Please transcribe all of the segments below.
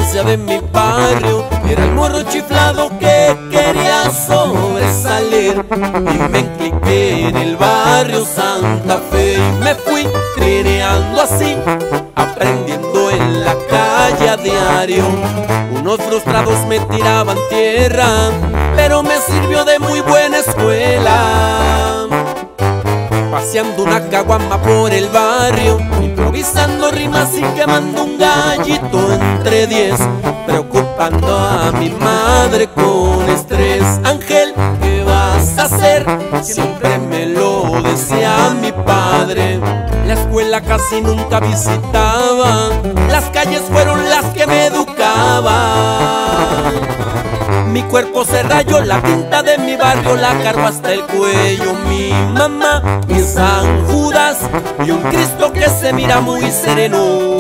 elegancia de mi barrio. Era el morro chiflado que quería sobresalir, y me encliqué en el barrio Santa Fe y me fui criando así, aprendiendo en la calle a diario. Unos frustrados me tiraban tierra, pero me sirvió de muy buena escuela. Paseando una caguama por el barrio, improvisando rimas y quemando un gallito entre 10, preocupando a mi madre con estrés. Ángel, ¿qué vas a hacer? Siempre me lo decía mi padre. La escuela casi nunca visitaba, las calles fueron las que me educaban. Mi cuerpo se rayó, la tinta de mi barrio la cargo hasta el cuello. Mi mamá, mi San Judas y un Cristo que se mira muy sereno.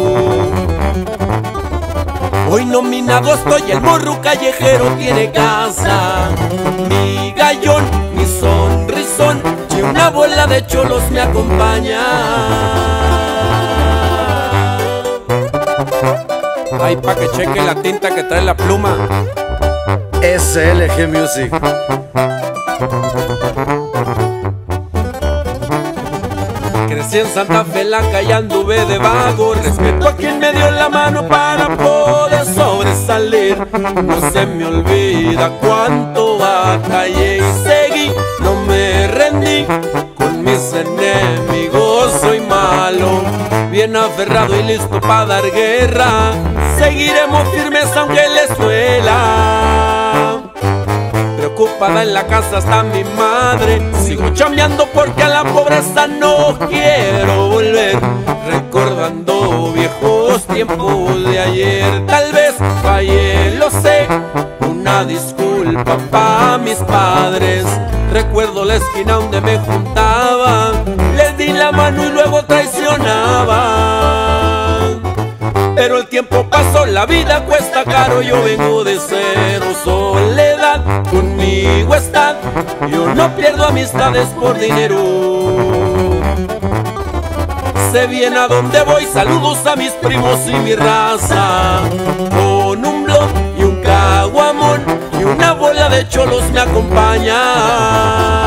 Hoy nominado estoy, el morro callejero tiene casa. Mi gallón, mi sonrisón y una bola de cholos me acompaña. Ay, pa' que cheque la tinta que trae la pluma. SLG Music. Crecí en Santa Fe, la calle anduve de vago. Respeto a quien me dio la mano para poder sobresalir. No se me olvida cuánto batallé y seguí, no me rendí. Con mis enemigos soy malo, bien aferrado y listo para dar guerra. Seguiremos firmes aunque les duela. Preocupada en la casa está mi madre, sigo chambeando porque a la pobreza no quiero volver. Recordando viejos tiempos de ayer, tal vez fallé, lo sé, una disculpa pa' mis padres. Recuerdo la esquina donde me juntaba, les di la mano y luego traicionaba. Pero el tiempo pasó, la vida cuesta caro, yo vengo de cero. Soledad conmigo está, yo no pierdo amistades por dinero. Sé bien a dónde voy, saludos a mis primos y mi raza. Con un blog y un caguamón y una bola de cholos me acompaña.